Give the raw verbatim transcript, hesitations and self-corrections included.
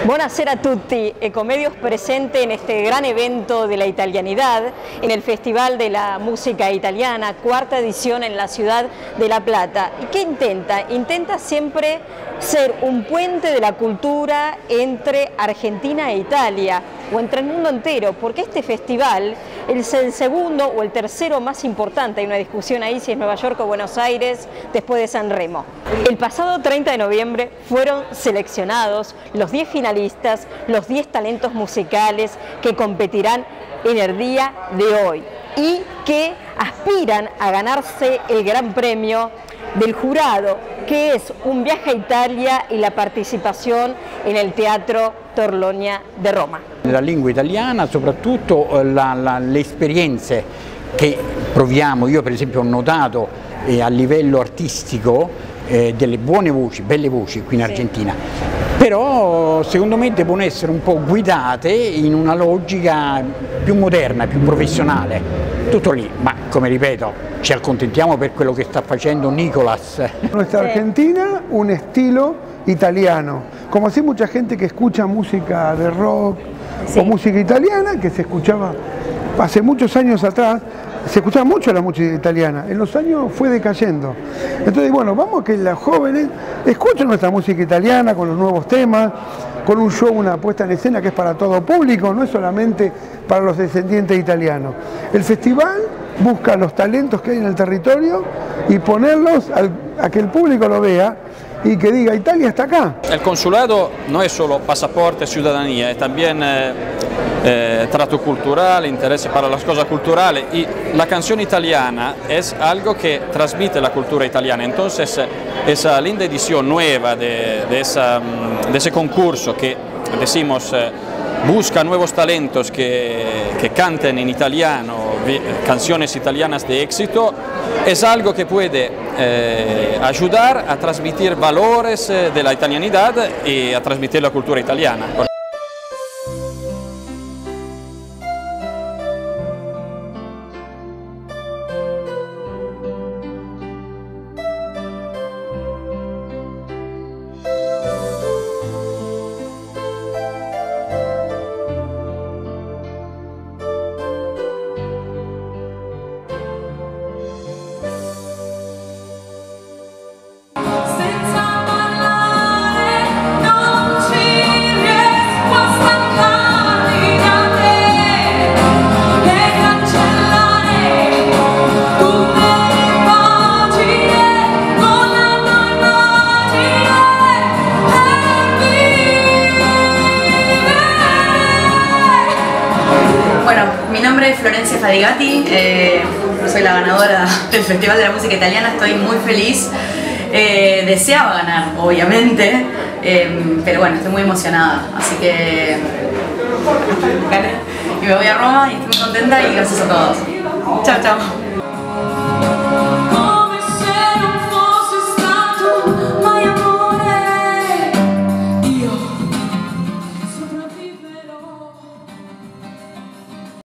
Buonasera a tutti, Ecomedios presente en este gran evento de la italianidad, en el Festival de la Música Italiana, cuarta edición en la ciudad de La Plata. ¿Y qué intenta? Intenta siempre ser un puente de la cultura entre Argentina e Italia, o entre el mundo entero, porque este festival es el segundo o el tercero más importante. Hay una discusión ahí si es Nueva York o Buenos Aires después de San Remo. El pasado treinta de noviembre fueron seleccionados los diez finalistas, los diez talentos musicales que competirán en el día de hoy y que aspiran a ganarse el gran premio del jurado, que es un viaje a Italia y la partecipazione en el Teatro Torlonia de Roma. Nella lingua italiana soprattutto la, la, le esperienze che proviamo, io per esempio ho notato eh, a livello artistico eh, delle buone voci, belle voci qui in Argentina, sì. Però secondo me devono essere un po' guidate in una logica più moderna, più professionale, tutto lì, ma come ripeto ci accontentiamo per quello che sta facendo Nicolás. Nuestra Argentina, un estilo italiano, como así mucha gente que escucha música de rock sí. o música italiana, que se escuchaba hace muchos años atrás, se escuchaba mucho la música italiana, en los años fue decayendo. Entonces, bueno, vamos a que los jóvenes escuchen nuestra música italiana con los nuevos temas, con un show, una puesta en escena que es para todo público, no es solamente para los descendientes italianos. El festival busca los talentos que hay en el territorio y ponerlos al, a que el público lo vea y que diga Italia está acá. El consulado no es solo pasaporte y ciudadanía, es también eh, eh, trato cultural, interés para las cosas culturales, y la canción italiana es algo que transmite la cultura italiana. Entonces esa linda edición nueva de, de, esa, de ese concurso que decimos eh, busca nuevos talentos que, que canten en italiano, canciones italianas de éxito, es algo que puede eh, ayudar a transmitir valores eh, de la italianidad y a transmitir la cultura italiana. Mi nombre es Florencia Fadigati, eh, soy la ganadora del Festival de la Música Italiana, estoy muy feliz, eh, deseaba ganar obviamente, eh, pero bueno, estoy muy emocionada, así que gané y me voy a Roma y estoy muy contenta y gracias a todos. Chao, chao.